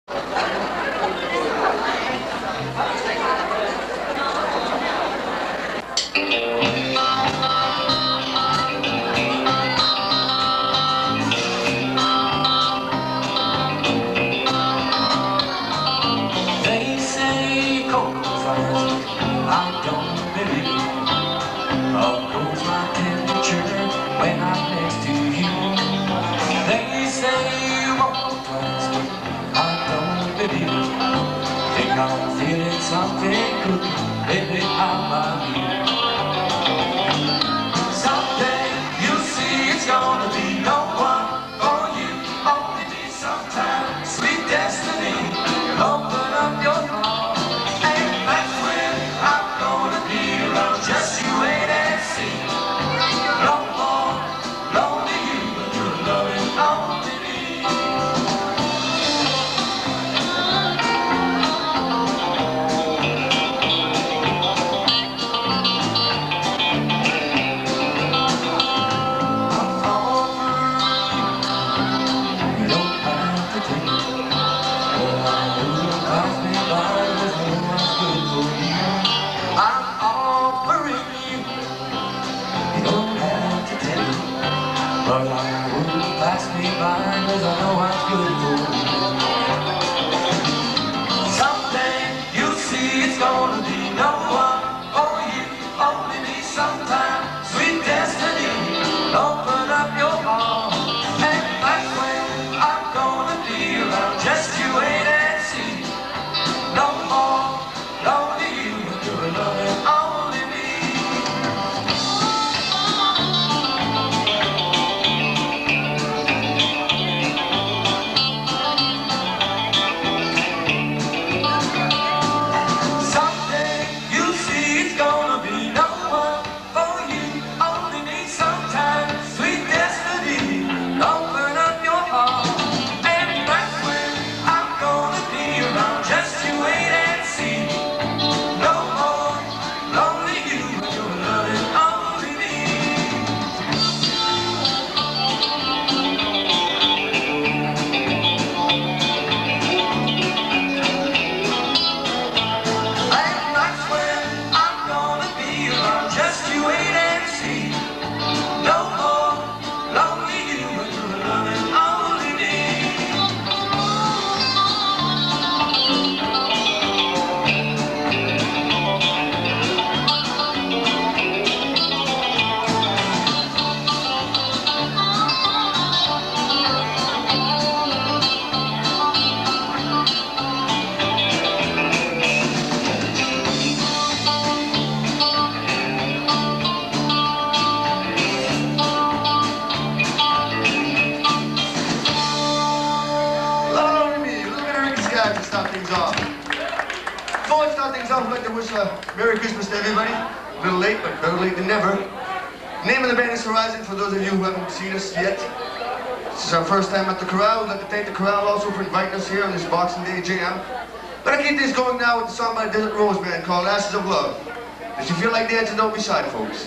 They say cold fires, I don't believe. Up goes my temperature when I'm next to you. They say walk twice, I don't believe. Think I'm feeling something good, baby, how about you? Someday you'll see it's gonna be no one for you, only me sometime. Sweet destiny, open up your heart, and that's when I'm gonna be around. Just you wait and see. No more lonely you, but you're loving only me. I'm offering you, you don't have to tell me, but I wouldn't pass me by, 'cause I know I'm good for you. Someday you'll see it's gonna be no one for you, only me sometime. Sweet destiny, open up your heart, and that's when I'm gonna be around. Just you wait and see. No more lonely you, you're loving only me. Someday you'll see it's gonna be no one for you, only me sometime. Sweet destiny, open up your heart, and that's when I'm gonna be around. Just you wait and see. No more lonely you, you're loving only me. And that's when I'm gonna be around. Just you wait and see. No more lonely you, you're loving only me. To start things off. Before I start things off, I'd like to wish a Merry Christmas to everybody. A little late, but better late than never. The name of the band is Horizon, for those of you who haven't seen us yet. This is our first time at the Corral. We'd like to thank the Corral also for inviting us here on this Boxing Day jam. Gonna keep things going now with a song by Desert Rose Band called Ashes of Love. If you feel like dancing, don't be shy, folks.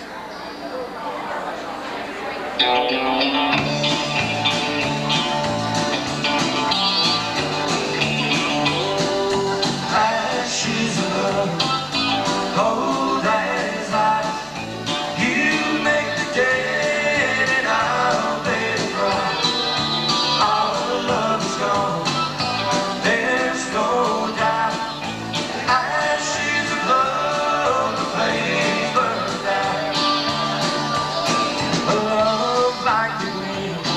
Ashes of love, cold as ice. You make the dead and I'll pay the price. Our love is gone, there's no doubt. Ashes of love, the flames burned out. A love like the wind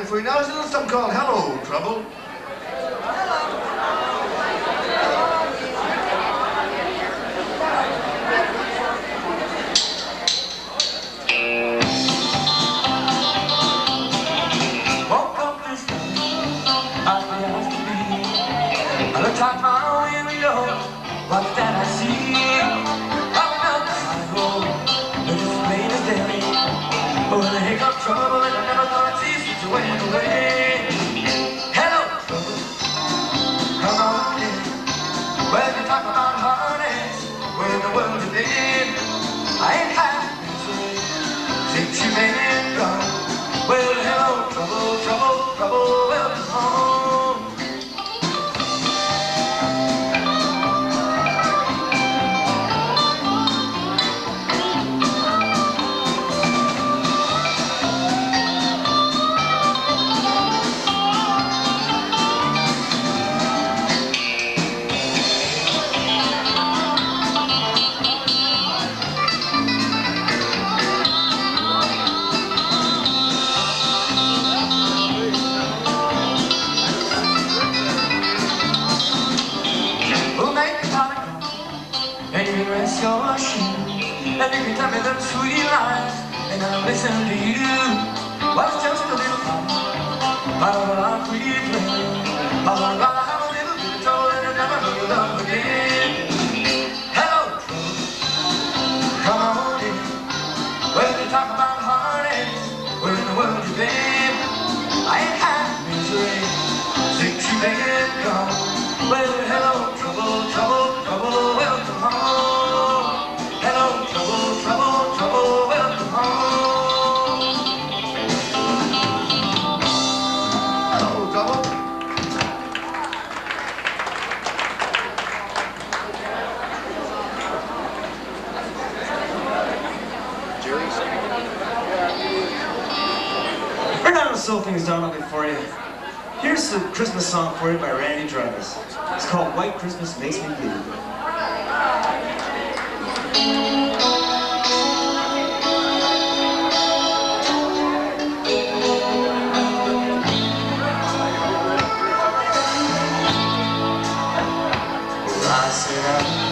for you now. It's a little something called Hello, Trouble. Woke up this morning, I realized to be. I looked out my window, what's that I see? Up the sidewalk, looks as plain as day. But when I hiccup trouble and I never thought I'd see such a way away. Hello, trouble, come on in. When you talk about heartaches, we're in the world today. I ain't had misery since you've been gone. Well, hello, trouble, trouble, trouble, welcome home. And you can rest your shoes, and you can tell me them sweet lies, and I'll listen to you. Well, it's just a little fun, but all the life we play. All I'd rather have a little bit of trouble and never know your love again. Hello, trouble, come on in. When you talk about heartaches, we're in the world today. I ain't had misery since you've been gone. Well, hello, trouble, trouble, trouble, welcome home. Hello, trouble, trouble, trouble, welcome home. Hello, Trouble. We're not gonna slow things down a bit for you. Here's a Christmas song for you by Randy Travis. It's called White Christmas Makes Me Blue. I set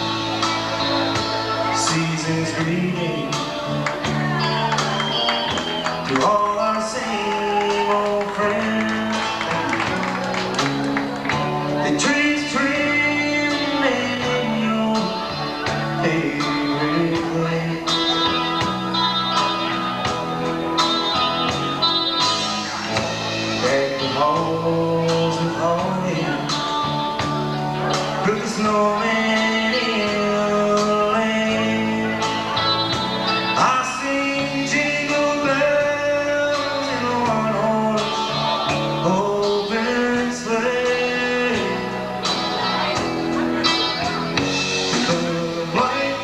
out season's greeting to all our same old friends. The trees trimmed in your favorite place. Deck the halls with holly, put the snowman in the lane. I sing jingle bells in a one-horse open sleigh. The white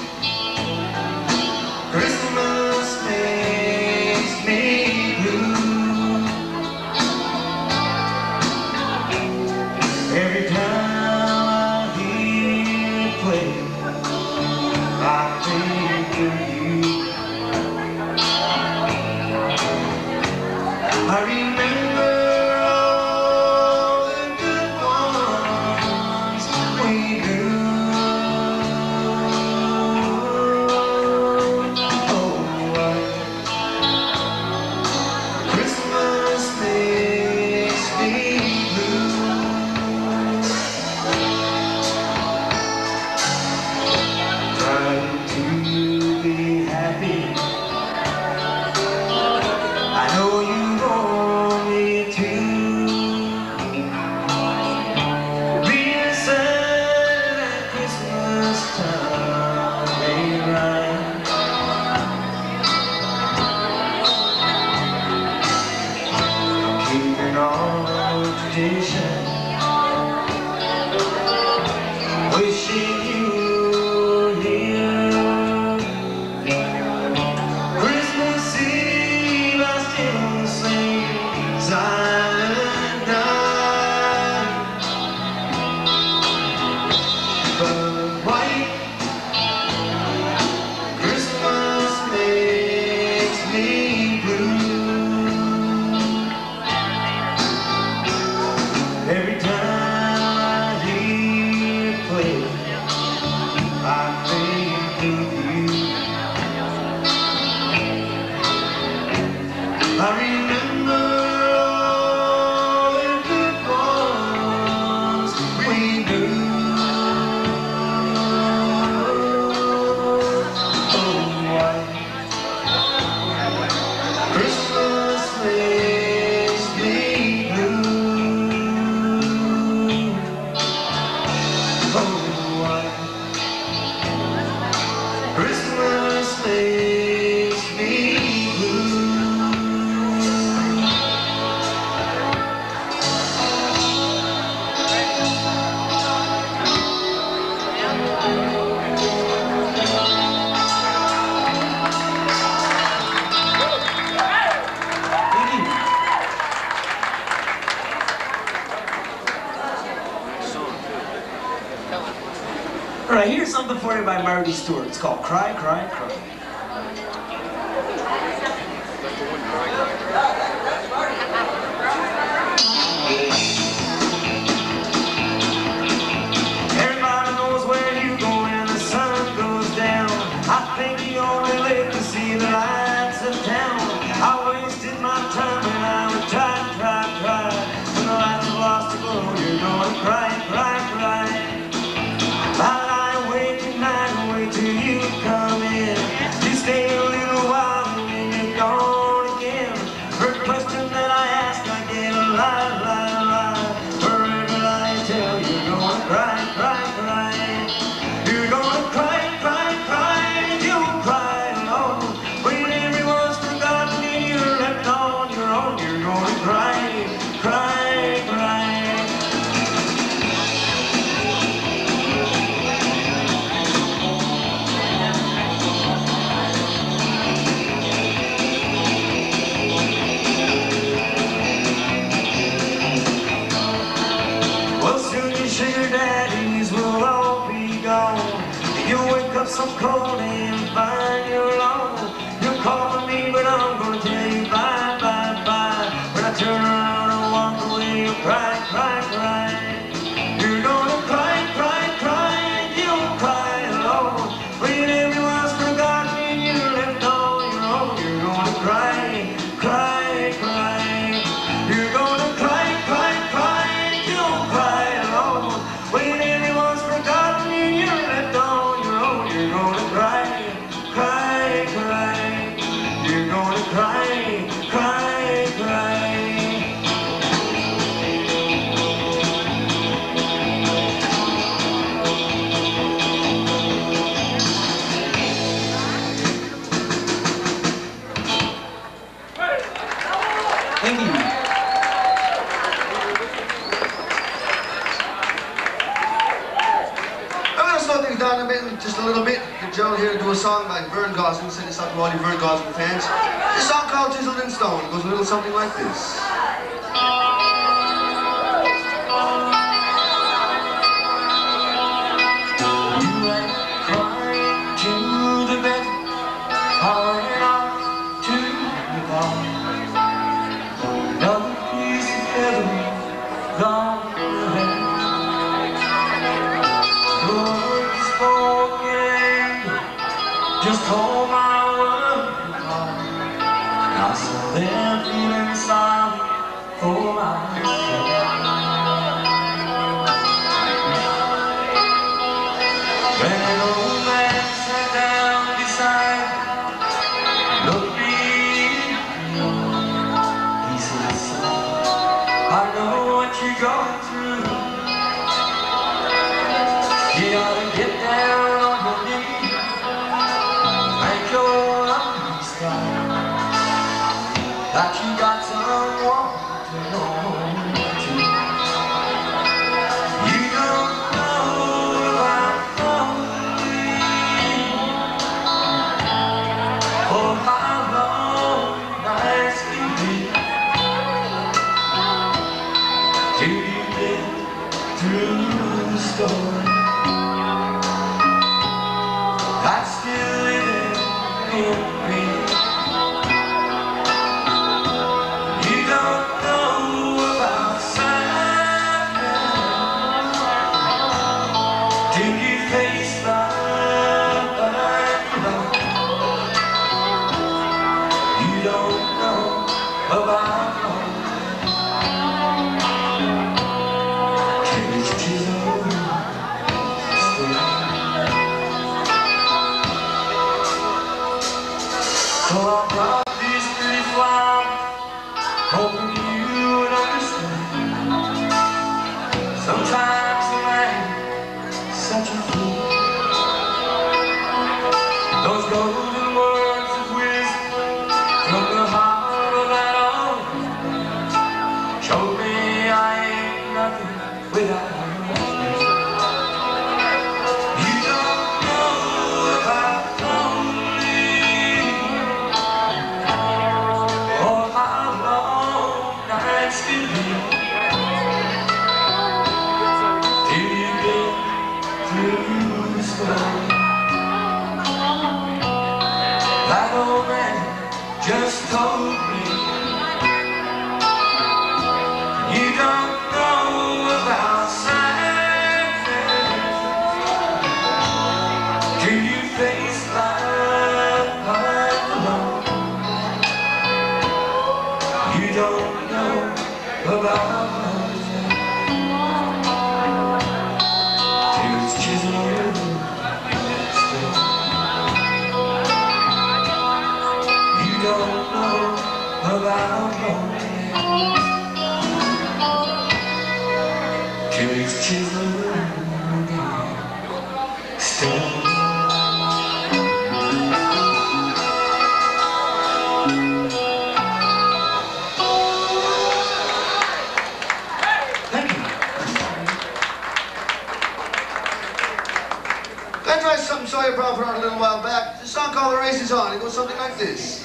Christmas makes me blue. Every time I hear it play, I think of you. I remember all the good ones we grew. Oh, white Christmas makes me blue. Trying to be happy, I know you want me to. Being sad at Christmas time ain't right. Keeping on tradition, wishing you were here. Christmas Eve I still sing Silent Night. But white Christmas makes me blue. Alright, here's something for you by Marty Stewart. It's called Cry, Cry, Cry. Everybody knows where you go when the sun goes down. I think you only live to see the lights of town. I wasted my time when I would try. When the lights have lost the glow, you're going to cry, cry, cry. I lie awake at night and wait till you come in. You stay a little while and then you're gone again. For a question that I ask, I get a lie. For every lie I tell, you're gonna cry, cry, cry. You're gonna cry, cry, cry. You'll cry alone when everyone's forgotten and you're left on your own. You're gonna cry, cry, cry. Sugar daddies will all be gone. You'll wake up so cold and find you're alone. You're calling me, but I'm gonna tell you bye, bye, bye. When I turn around and walk away, you'll cry, cry, cry. You're gonna cry, cry, cry. You'll cry alone when everyone's forgotten and you're left on your own. You're gonna cry, cry, cry. You're gonna cry, cry, cry. You'll cry alone when everyone's forgotten and you're left on your own. You're gonna cry, cry, cry. You're gonna cry, cry, cry. Thank you. Slow things down a bit, just a little bit. Get Joe here to do a song by Vern Gosling. Send this out to all you Vern Gosling fans. This song called Chiseled in Stone. It goes a little something like this. You went crying to the bed, calling out to the bar. Another piece of heaven gone ahead. Just hold my word heart. I saw them feeling sorry for myself. When an old man sat down beside me, looked me in, he said, son, I know what you're going through. You ought to get down on your knees. Thank your lucky star that you got someone to hold to. You don't know about lonely or how long nights can be till you get through the storm. That's still living in me. You don't know about sadness till you face life alone. You don't know about love till it's chiseled in stone. So I brought these pretty flowers, hoping you would understand. Sometimes a man is such a fool. Those golden words of wisdom from the heart of that old man showed me I ain't nothing without her. You don't know about through alone. That old man just told me, you don't know about sadness till you face life alone. You don't know about till it's chiseled. You don't know about till it's chiseled still. I tried something Sawyer Brown put out a little while back. It's a song called The Race Is On. It goes something like this.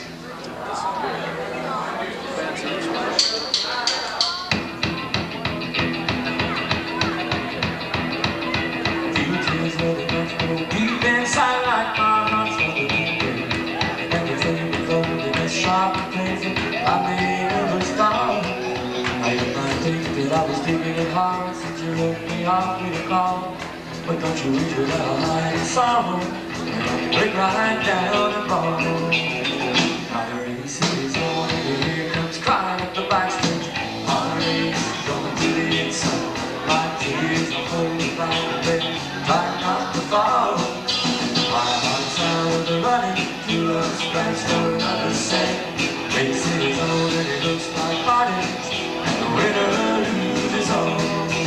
Deep inside like my heart's gonna be dead. Everything was only a sharp crazy. I made every star. I might think that I was digging it hard since you left me off with a call. But don't you reach without a light of sorrow, and I'll break right down and fall. Now the race is on, and here comes crying up the backstretch. Our race is going to the inside. My tears are holding back the bed, trying not to fall. My heart's out of the running, two love strikes for another set. Race is on, and it looks like heartaches, and the winner loses all.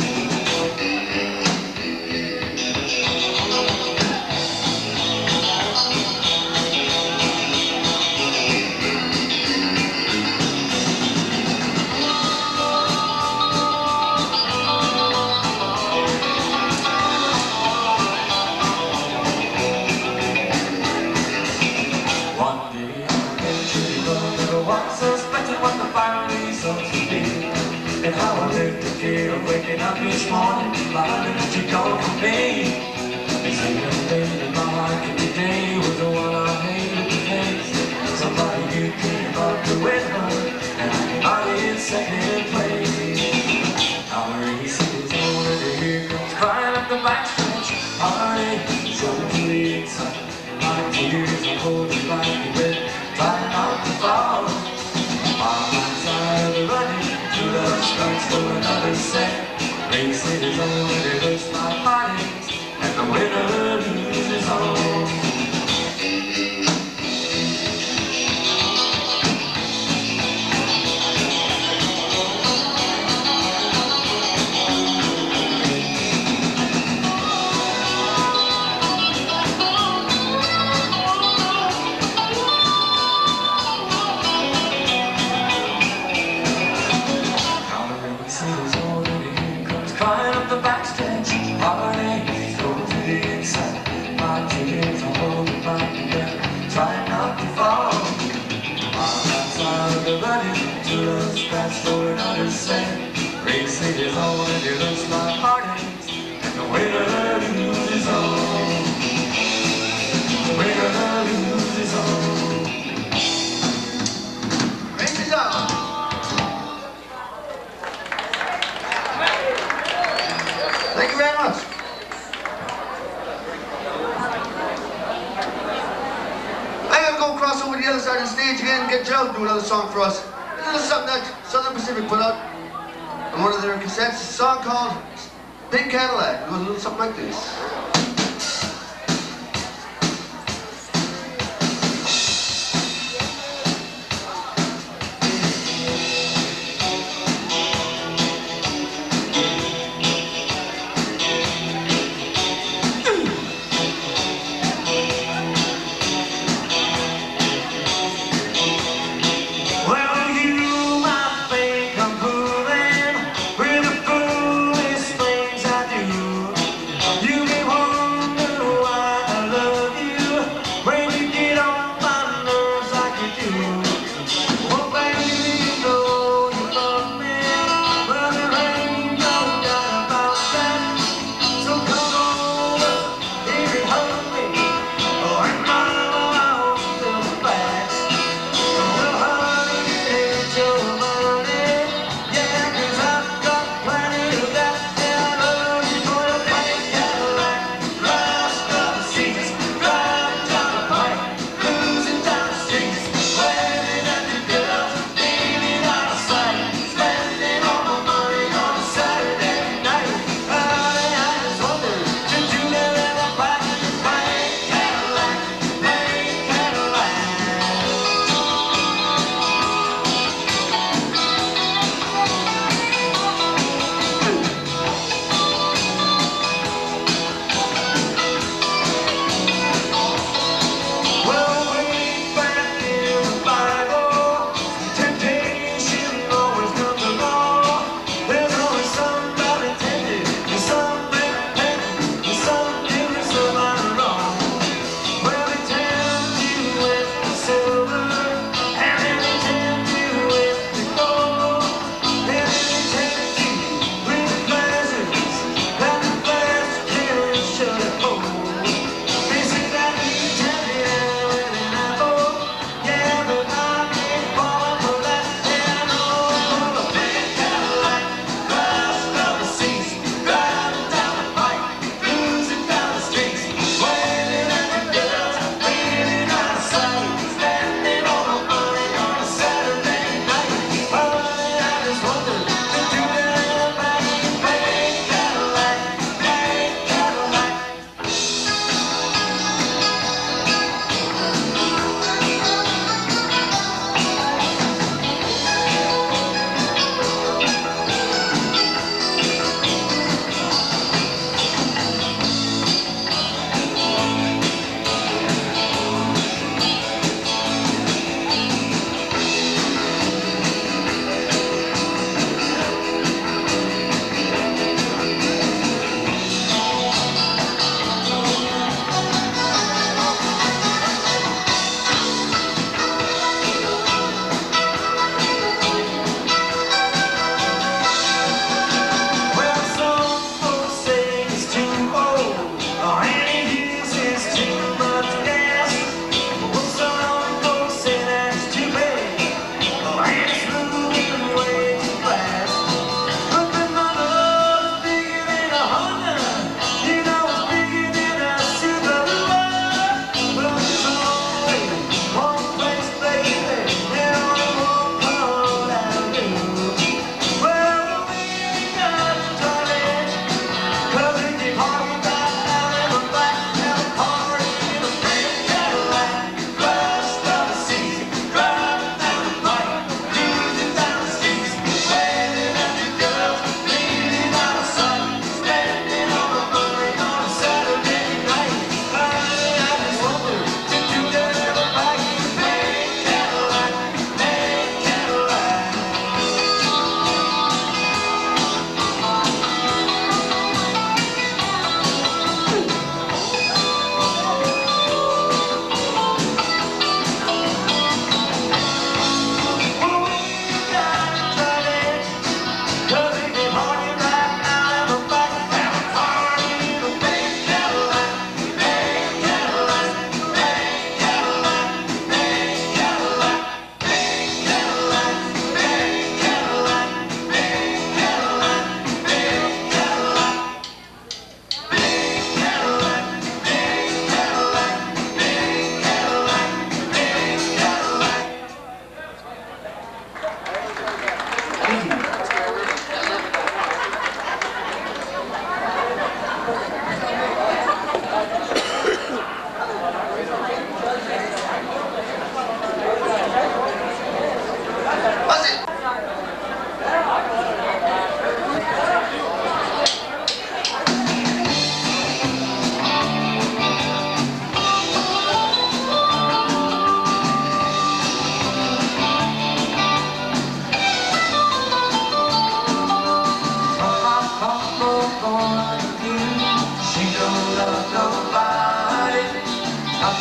Suspecting what the final results would be, and how I lived the fear of waking up this morning, finding that you're gone from me. They say the pain in my heart every day was the one I hated to face. Somebody you came up to with her, and I'm in second place. Now the race is on, and here comes crying up the backstretch. Heartache is over to the inside. My tears are holding back the bed, trying not to fall. Starts for another set. Race is on, and it looks like heartaches, and the winner loses all. Crying up the backstretch, heartache, go to the inside. My tears are holding back the bed, trying not to fall. I'm outside of the running, two love scratch for another set. Race is on, and it looks like heartaches, and the winner loses all. The winner loses all. Race is on. Thank you very much. I'm going to go across over to the other side of the stage again and get Joe to do another song for us. A little something that Southern Pacific put out on one of their cassettes. It's a song called Pink Cadillac. It goes a little something like this. With the foolish things I do, you give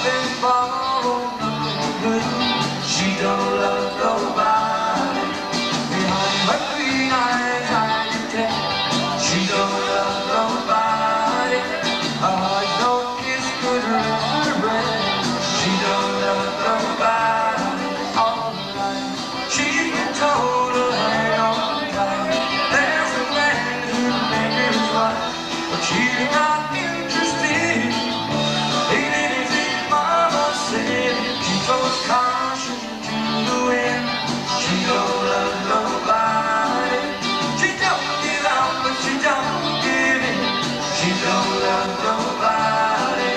been followed, she don't love nobody. Behind her green eyes I can tell she don't love nobody. Her heart don't kiss good her breath. She don't love nobody. All the time she's been told to hang on tight. There's a man who make her his wife, but she's not interested in anything mama said. She throws caution to the wind. She don't love nobody. She don't give out, but she don't give in. She don't love nobody.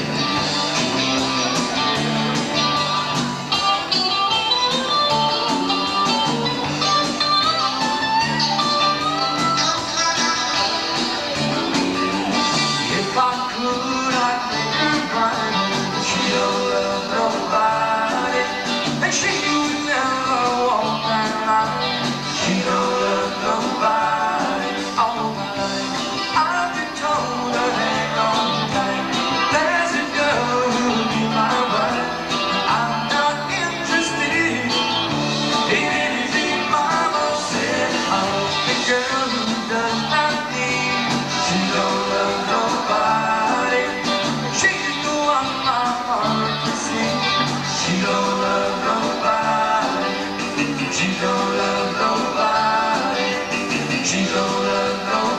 If I could, I'd make her mine. She don't love nobody, and she would never walk that line. She don't love nobody. All my life I've been told to hang on tight. There's a girl who'll be my wife. I'm not interested in anything mama said. I want a girl who does not need. She don't love nobody. She's the one my heart can see. She don't love nobody. She don't love nobody. She don't love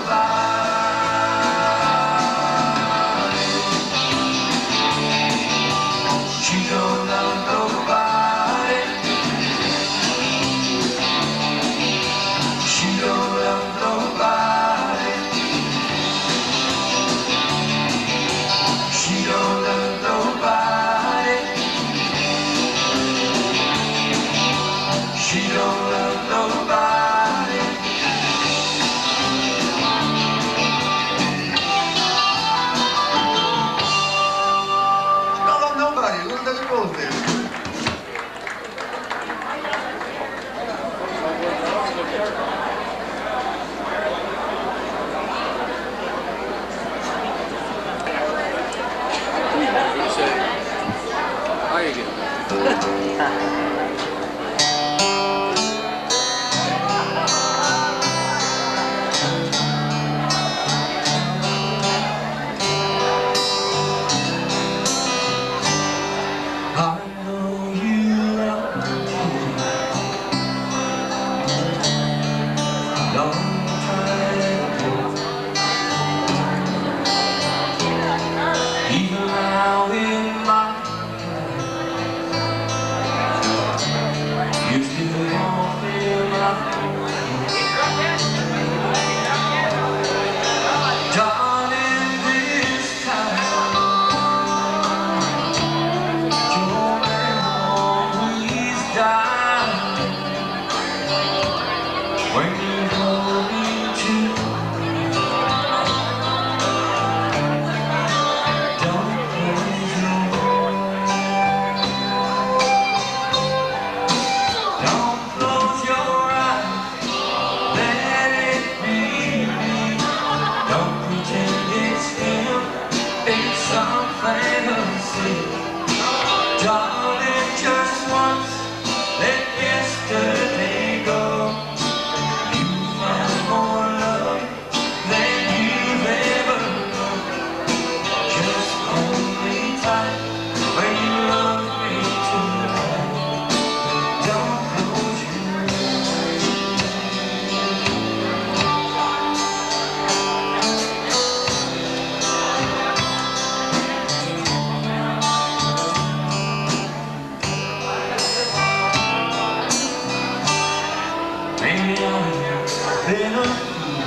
nobody. She don't love nobody. She don't love nobody. She don't love nobody. She don't love nobody. Don't love nobody. Who doesn't go with this? How you get? I know you love me. Long time ago. Even now in my heart, you still don't feel like darling, this time your memories die when you hold me to. Don't close your eyes. Don't close your eyes. Let it be me. Don't pretend it's him. It's some fantasy. Darling, just once, let yesterday go. You found more love than you've ever known. Just hold me tight when you love me tonight. Don't close your eyes. Maybe I've been a fool,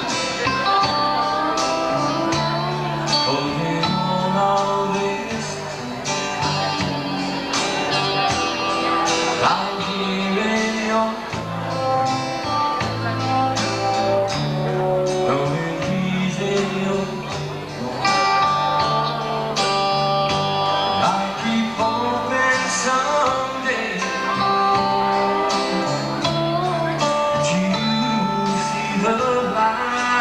holding on all this time. I'm here in your knowing he's in your. I keep hoping someday you see the light.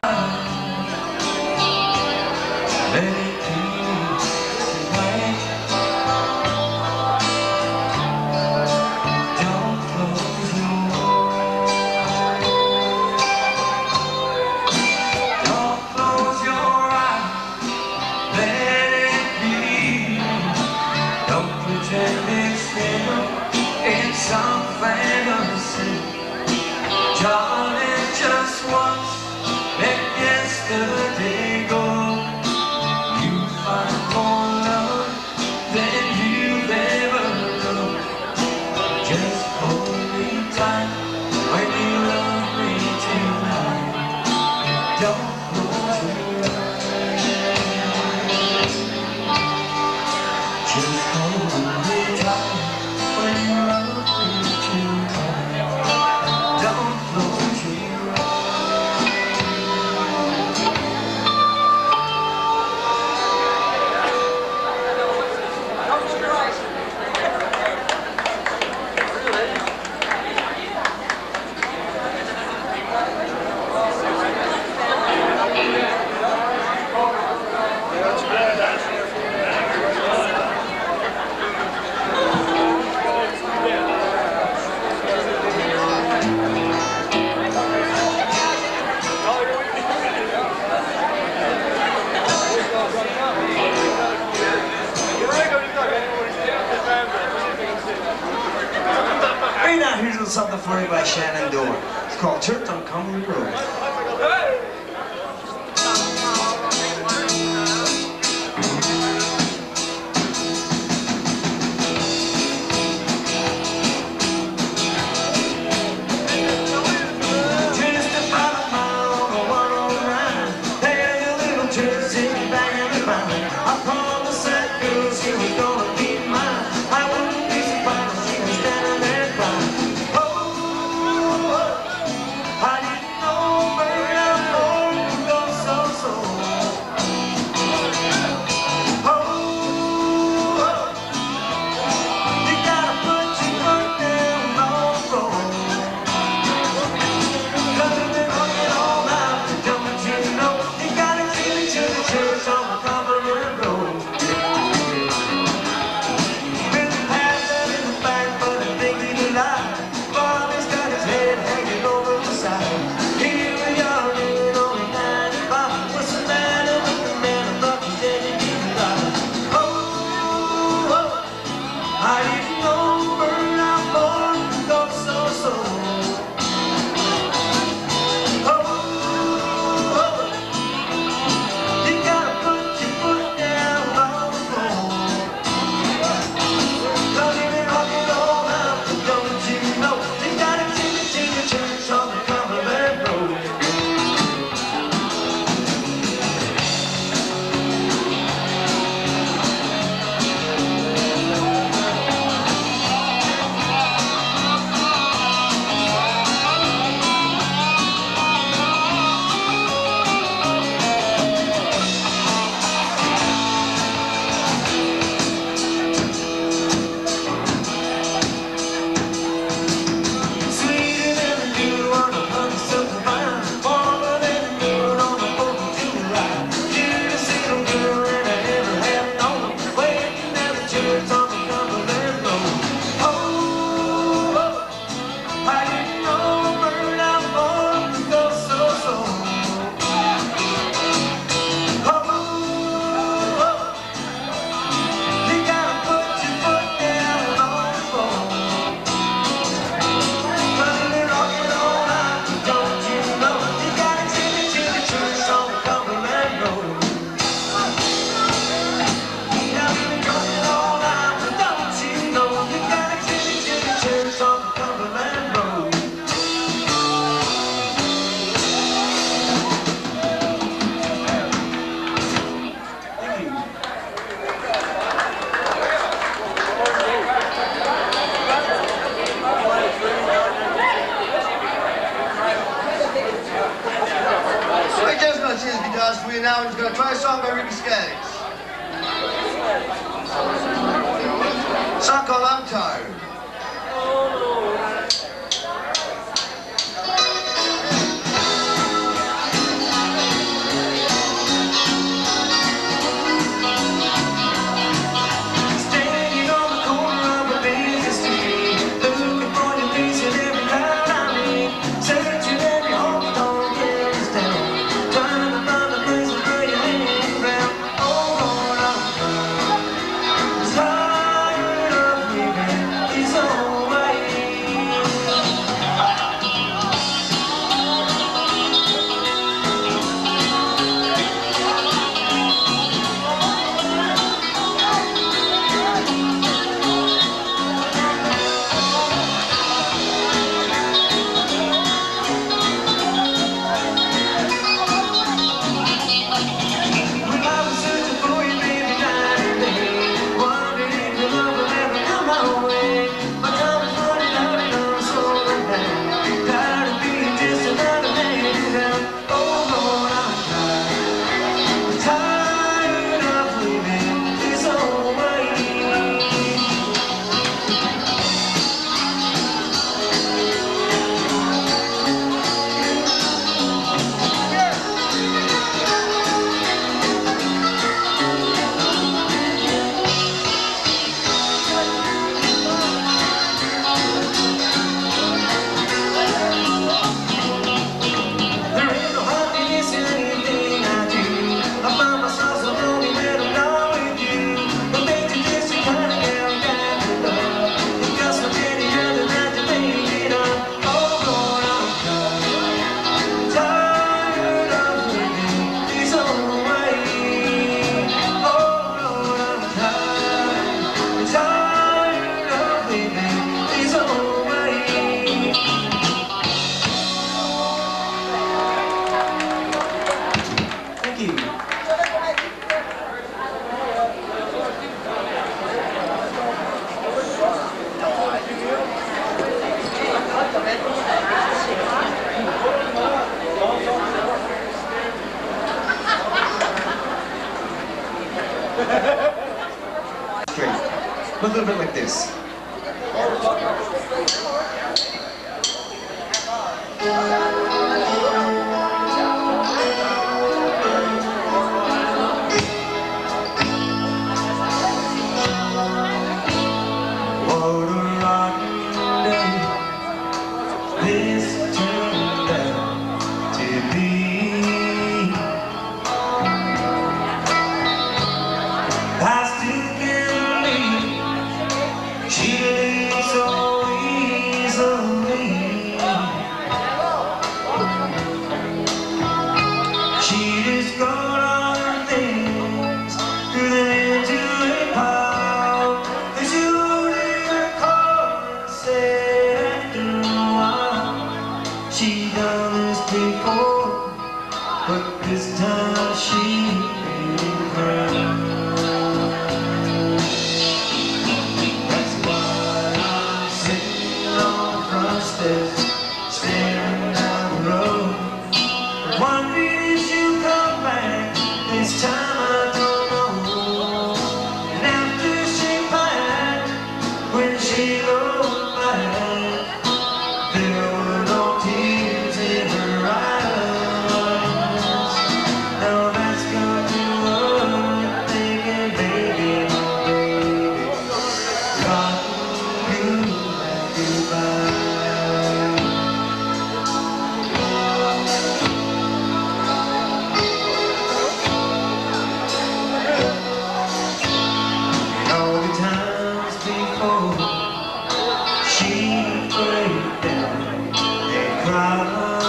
Right now, here's a little something for you by Shannon Dorr. It's called Church on Cumberland Road. For you now, he's going to try a song by Ricky Skaggs. A song called I'm Tired. Tired of living a little bit like this. She done this before, but this time she didn't cry. That's why I'm sitting on the front steps, staring down the road, wondering if she'll come back. This time I don't know. And after she passed, when she looked back, there were no tears in her eyes. Now that's got me worried, thinking, baby, my baby, got you and goodbye. And all the times before she prayed down and cried,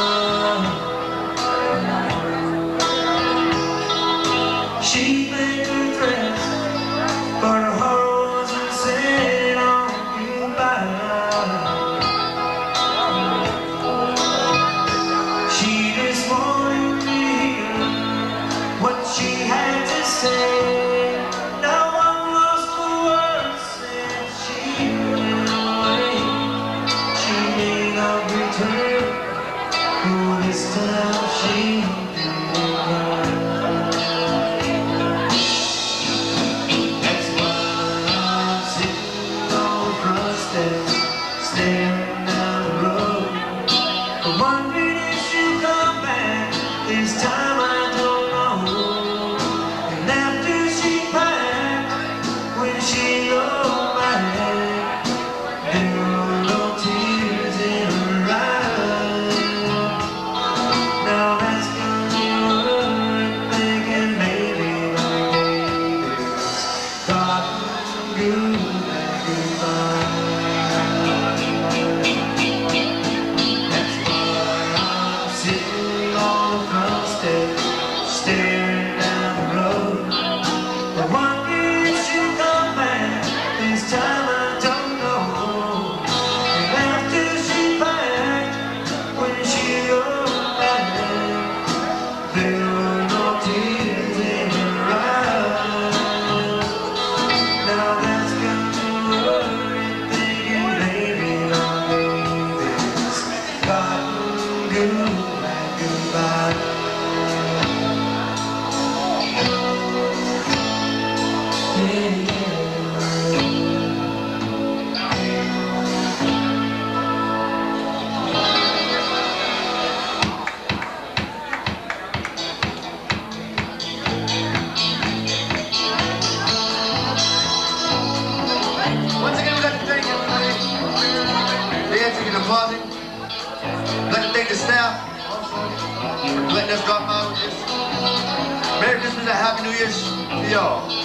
she made her dress, but her heart wasn't set on goodbye. She just wanted to hear what she had to say. Now I'm lost for words since she went away. She may not return, oh, this time she didn't cry. That's why I'm sitting on the front steps, staring down the road, wondering if she'll come back. This time I don't know. And after she passed, when she looked back, there were no tears in her eyes. Now that's got me worried, thinking, maybe my baby's gotten good and goodbye. That's why I'm sitting on the front steps, staring down the road, wondering if she'll come back. This time I don't know. And after she passed, when she looked back, there were no tears in her eyes. Now that's got me worried, thinking, baby, my baby's gotten good and goodbye. Once again, we'd like to thank everybody. They answered your deposit. We'd like to thank the staff also for letting us drop by with this. Merry Christmas and Happy New Year's to y'all.